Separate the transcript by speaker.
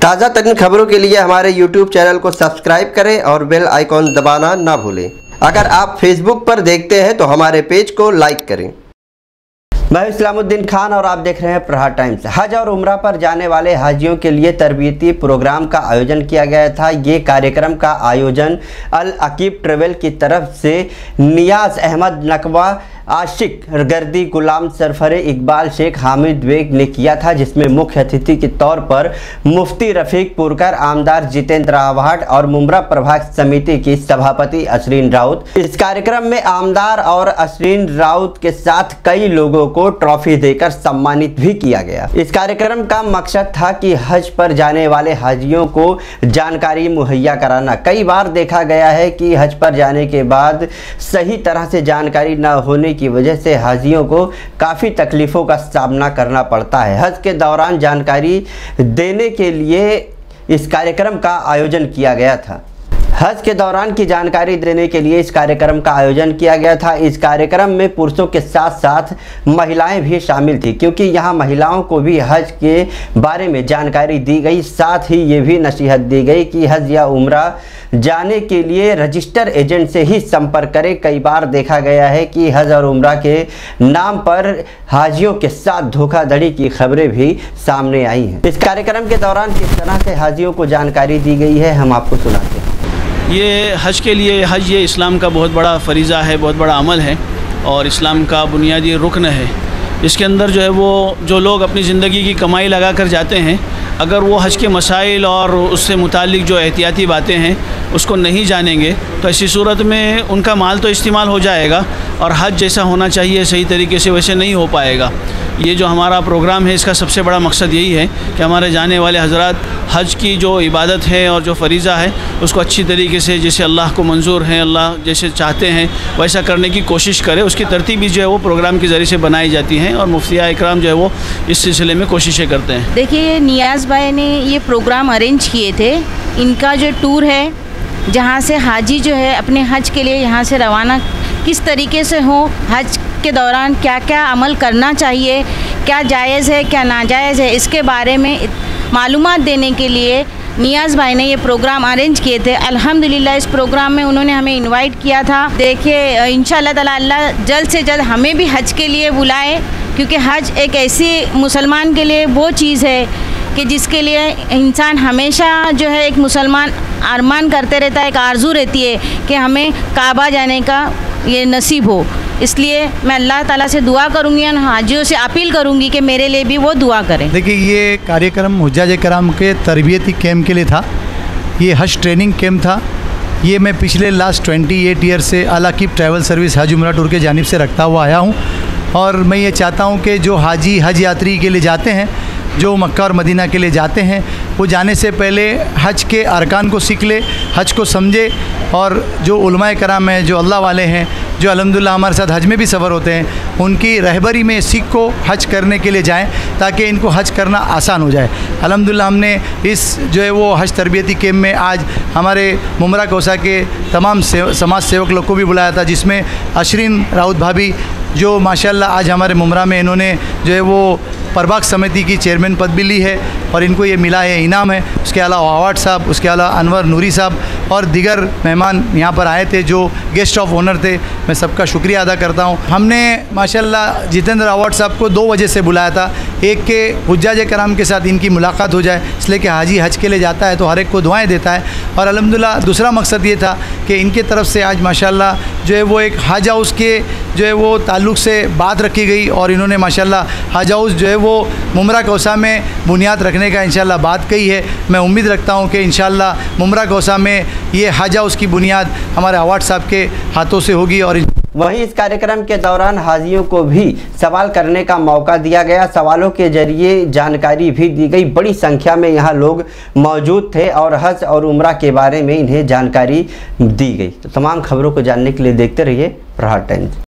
Speaker 1: ताज़ा तरीन खबरों के लिए हमारे YouTube चैनल को सब्सक्राइब करें और बेल आइकॉन दबाना ना भूलें। अगर आप Facebook पर देखते हैं तो हमारे पेज को लाइक करें। मैं इस्लामुद्दीन खान और आप देख रहे हैं प्रहार टाइम्स। हज और उम्रा पर जाने वाले हाजियों के लिए तरबियती प्रोग्राम का आयोजन किया गया था। ये कार्यक्रम का आयोजन अल अकीब ट्रेवल की तरफ से नियाज अहमद नकवा, आशिक गर्दी, गुलाम सरफरे इकबाल शेख हामिद बेग ने किया था, जिसमें मुख्य अतिथि के तौर पर मुफ्ती रफीक पुरकर, आमदार जितेंद्र आवाड और मुमरा प्रभाग समिति की सभापति अशरीन राउत। इस कार्यक्रम में आमदार और अशरीन राउत के साथ कई लोगों को ट्रॉफी देकर सम्मानित भी किया गया। इस कार्यक्रम का मकसद था कि हज पर जाने वाले हाजियों को जानकारी मुहैया कराना। कई बार देखा गया है कि हज पर जाने के बाद सही तरह से जानकारी न होने की वजह से हाजियों को काफ़ी तकलीफ़ों का सामना करना पड़ता है। हज के दौरान जानकारी देने के लिए इस कार्यक्रम का आयोजन किया गया था। हज के दौरान की जानकारी देने के लिए इस कार्यक्रम का आयोजन किया गया था। इस कार्यक्रम में पुरुषों के साथ साथ महिलाएं भी शामिल थी, क्योंकि यहाँ महिलाओं को भी हज के बारे में जानकारी दी गई। साथ ही ये भी नसीहत दी गई कि हज या उम्रा जाने के लिए रजिस्टर एजेंट से ही संपर्क करें। कई बार देखा गया है कि हज और उम्रा के नाम पर हाजियों के साथ धोखाधड़ी की खबरें भी सामने आई हैं। इस कार्यक्रम के दौरान किस तरह से हाजियों को जानकारी दी गई है, हम आपको सुनाते हैं।
Speaker 2: ये हज के लिए, हज ये इस्लाम का बहुत बड़ा फ़रीज़ा है, बहुत बड़ा अमल है और इस्लाम का बुनियादी रुकन है। इसके अंदर जो है वो जो लोग अपनी ज़िंदगी की कमाई लगा कर जाते हैं, अगर वो हज के मसाइल और उससे मुतालिक जो एहतियाती बातें हैं उसको नहीं जानेंगे तो ऐसी सूरत में उनका माल तो इस्तेमाल हो जाएगा और हज जैसा होना चाहिए सही तरीके से वैसे नहीं हो पाएगा। ये जो हमारा प्रोग्राम है इसका सबसे बड़ा मकसद यही है कि हमारे जाने वाले हजरात हज की जो इबादत है और जो फ़रीज़ा है उसको अच्छी तरीके से, जैसे अल्लाह को मंजूर है, अल्लाह जैसे चाहते हैं वैसा करने की कोशिश करें। उसकी तरतीब भी जो है वो प्रोग्राम के ज़रिए से बनाई जाती हैं और मुफ्तिया इकराम जो है वो इस सिलसिले में कोशिशें करते हैं।
Speaker 3: देखिए, नियाज भाई ने ये प्रोग्राम अरेंज किए थे। इनका जो टूर है जहाँ से हाजी जो है अपने हज के लिए यहाँ से रवाना किस तरीके से हो, हज के दौरान क्या क्या अमल करना चाहिए, क्या जायज़ है क्या नाजायज़ है, इसके बारे में मालूमात देने के लिए नियाज भाई ने ये प्रोग्राम अरेंज किए थे। अल्हम्दुलिल्लाह इस प्रोग्राम में उन्होंने हमें इनवाइट किया था। देखिए, इंशाअल्लाह ताला अल्लाह जल्द से जल्द हमें भी हज के लिए बुलाए, क्योंकि हज एक ऐसी मुसलमान के लिए वो चीज़ है कि जिसके लिए इंसान हमेशा जो है एक मुसलमान अरमान करते रहता है, एक आरज़ू रहती है कि हमें काबा जाने का ये नसीब हो। इसलिए मैं अल्लाह ताला से दुआ करूँगी और हाजियों से अपील करूँगी कि मेरे लिए भी वो दुआ करें।
Speaker 4: देखिए, ये कार्यक्रम हुज्जाज कराम के तरबियती कैम्प के लिए था। ये हज ट्रेनिंग कैम्प था। ये मैं पिछले लास्ट 28 ईयर से अल अकीब ट्रैवल सर्विस हज उम्रा टूर के जानिब से रखता हुआ आया हूँ और मैं ये चाहता हूँ कि जो हाजी हज यात्री के लिए जाते हैं, जो मक्का और मदीना के लिए जाते हैं, वो जाने से पहले हज के अरकान को सीख ले, हज को समझे और जो उलमाए कराम हैं, जो अल्लाह वाले हैं, जो अल्हम्दुलिल्लाह हमारे साथ हज में भी सफ़र होते हैं, उनकी रहबरी में सीख को हज करने के लिए जाएं ताकि इनको हज करना आसान हो जाए। अल्हम्दुलिल्लाह हमने इस जो है वो हज तरबियती कैम्प में आज हमारे मुमरा कोसा के तमाम समाज सेवक लोग को भी बुलाया था, जिसमें अशरीन राउत भाभी जो माशाल्लाह आज हमारे मुमरा में इन्होंने जो है वो प्रभाग समिति की चेयरमैन पद भी ली है और इनको ये मिला है, इनाम है। उसके अलावा आवाड साहब, उसके अलावा अनवर नूरी साहब और दीगर मेहमान यहाँ पर आए थे जो गेस्ट ऑफ ऑनर थे। मैं सबका शुक्रिया अदा करता हूँ। हमने माशाल्लाह जितेंद्र आवाड साहब को 2 वजह से बुलाया था। एक के हुज्जाज कराम के साथ इनकी मुलाकात हो जाए, इसलिए कि हाजी हज के लिए जाता है तो हर एक को दुआएँ देता है, और अल्हम्दुलिल्लाह दूसरा मकसद ये था कि इनके तरफ से आज माशाल्लाह जो है वो एक हज हाउस के जो है वो ताल्लुक़ से बात रखी गई और इन्होंने माशाल्लाह हज हाउस जो है वो मुमरा कोसा में बुनियाद रखने का इंशाल्लाह बात कही है। मैं उम्मीद रखता हूँ कि इंशाल्लाह मुमरा कोसा में ये हज हाउस की बुनियाद हमारे आवाड साहब के हाथों से होगी। और
Speaker 1: वहीं इस कार्यक्रम के दौरान हाजियों को भी सवाल करने का मौका दिया गया। सवालों के जरिए जानकारी भी दी गई। बड़ी संख्या में यहाँ लोग मौजूद थे और हज और उम्रा के बारे में इन्हें जानकारी दी गई। तो तमाम खबरों को जानने के लिए देखते रहिए प्रहार टाइम्स।